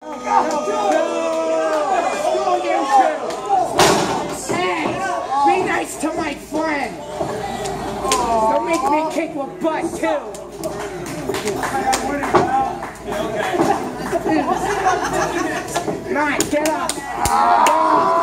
Hey, be nice to my friend. Don't make me kick your butt too. Come on, get up.